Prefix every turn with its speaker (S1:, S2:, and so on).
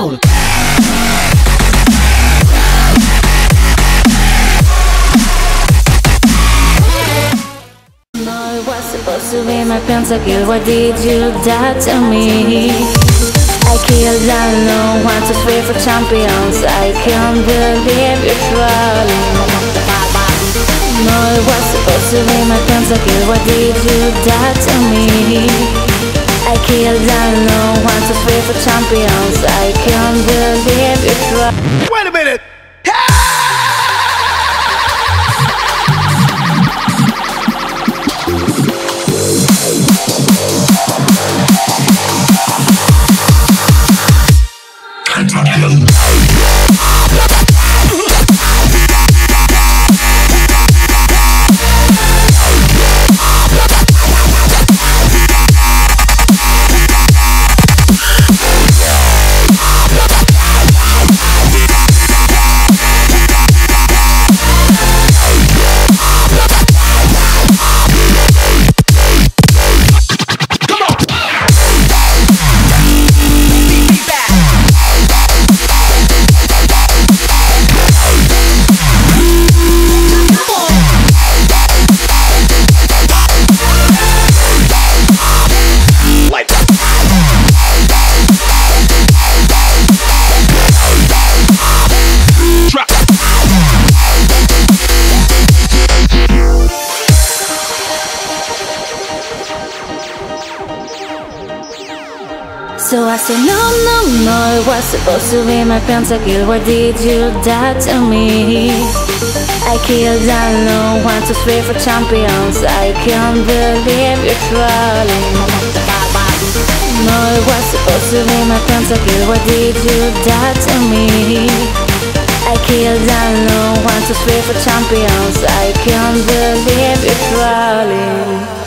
S1: go.
S2: No, it was supposed to be my pentakill. Why did you die to me? I killed alone, 1, 2, 3 for champions. I can't believe you're trolling. No, it was supposed to be my pentakill. Why did you die to me? I killed alone, 1, 2, 3 for champions. I can't believe you're trolling.
S3: Wait a minute!
S2: So I said no, no, no, it was supposed to be my pentakill. Why did you die to me? I killed alone, 1, 2, 3 for champions. I can't believe you're trolling. No, it was supposed to be my pentakill. Why did you die to me? I killed alone, 1, 2, 3 for champions. I can't believe you're trolling.